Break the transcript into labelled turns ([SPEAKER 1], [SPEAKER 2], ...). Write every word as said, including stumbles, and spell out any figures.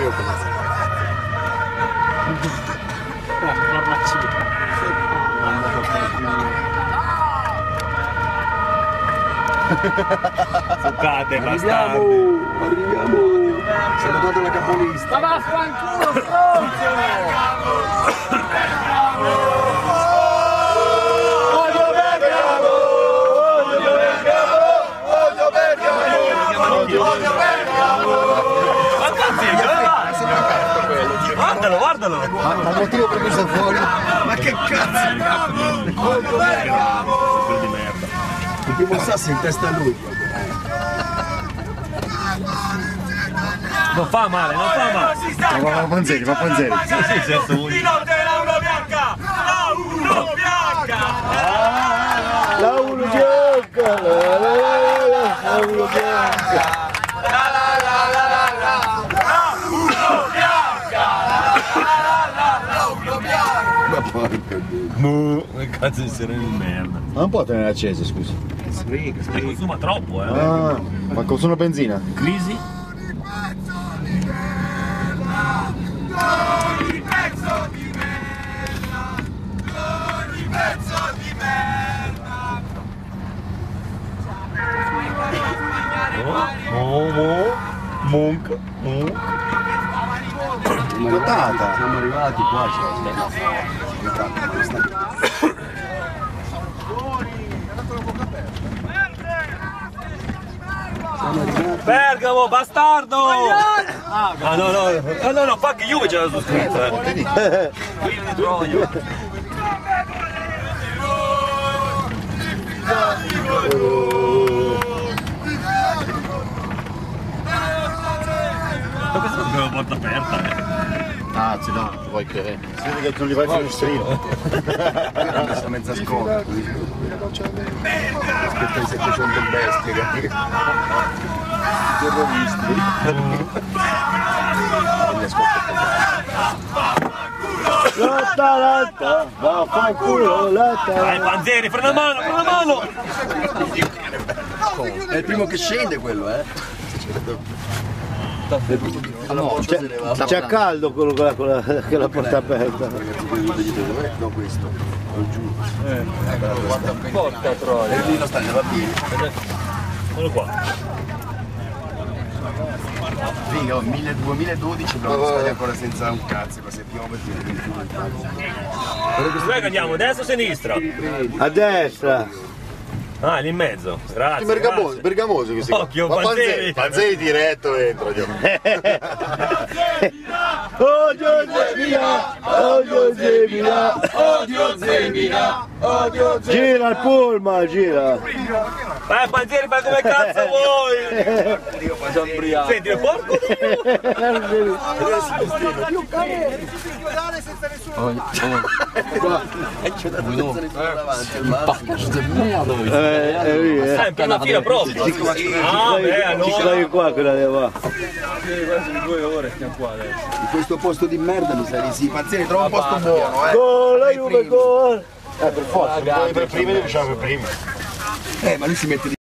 [SPEAKER 1] io come si
[SPEAKER 2] Fucate, bastardi.
[SPEAKER 1] Arriviamo, arriviamo. Salutate la capolista.
[SPEAKER 3] Ma vaffanculo, stronzo!
[SPEAKER 1] Odio Bergamo! Odio Bergamo! Odio Bergamo! Odio Bergamo!
[SPEAKER 2] Ma cazzo, guardalo, guardalo!
[SPEAKER 1] Ma il motivo per cui sto fuori? Ma che cazzo? Odio Bergamo!
[SPEAKER 2] Di merda.
[SPEAKER 1] Il primo sasso in testa a lui.
[SPEAKER 2] Non fa male, non fa male.
[SPEAKER 1] Ma va Panzeri, va Panzeri.
[SPEAKER 2] Sì, sì, certo.
[SPEAKER 4] Di notte la uno bianca! La uno bianca!
[SPEAKER 1] La uno bianca! La uno bianca!
[SPEAKER 4] La la la la la la! La uno bianca! La uno bianca!
[SPEAKER 1] Ma porca Dio.
[SPEAKER 2] Mu, che cazzo di sereno di merda.
[SPEAKER 1] Ma non può tenere accese, scusa.
[SPEAKER 2] Spreca, spreca. Consuma troppo, eh.
[SPEAKER 1] Ah, ma consuma benzina.
[SPEAKER 2] Crisi?
[SPEAKER 4] Ogni pezzo di merda! Ogni pezzo di merda!
[SPEAKER 2] Oh, oh, monk, monk.
[SPEAKER 1] Notata. Siamo arrivati qua,
[SPEAKER 2] Bergamo, bastardo! Ah no no, ah, no no, fuck Juve c'era su scritto, eh. Figlio di Troia. Ma questo è una porta aperta, eh.
[SPEAKER 1] Ah, ce l'ho, ti vuoi che... Si vede che non li vai a finestrino. Questa mezza scopa. Aspetta i settecento bestie, capito? Terroristi. Lotta, lotta, vaffanculo, lotta.
[SPEAKER 2] Dai Panzeri, frena mano, frena mano!
[SPEAKER 1] È il primo che scende quello, eh? C'è caldo quello con la, con la, con la porta aperta. No, questo, non giù.
[SPEAKER 2] Porca troia.
[SPEAKER 1] E lì lo sta nella piedi.
[SPEAKER 2] Eccolo qua.
[SPEAKER 1] Figa, oh, duemiladodici però stai ancora senza un cazzo, ma se piove ti devi più
[SPEAKER 2] Dove andiamo, destra o sinistra?
[SPEAKER 1] a destra.
[SPEAKER 2] Ah, lì in mezzo. Grazie.
[SPEAKER 1] Bergamoso,
[SPEAKER 2] grazie.
[SPEAKER 1] Bergamoso che si
[SPEAKER 2] Occhio,
[SPEAKER 1] Ma
[SPEAKER 2] Panzeri.
[SPEAKER 1] Panzeri diretto entro. Odio Zemina, odio Zemina, odio Zemina, odio Zemina. Gira il pullman, gira.
[SPEAKER 2] Vai Panzeri, fai come cazzo vuoi! Senti, il porco
[SPEAKER 1] Eh, è lì, eh.
[SPEAKER 2] Ah, in prima fila proprio! Ah, beh, allora!
[SPEAKER 1] Ci stai qua, quella di qua.
[SPEAKER 2] Due ore stiamo qua adesso.
[SPEAKER 1] In questo posto di merda mi sa di sì. Panzeri, trova un posto buono, eh.
[SPEAKER 5] Gol, la Juve, gol!
[SPEAKER 1] Eh, per forza, per primi riusciamo per primi. Eh, ma lui si mette di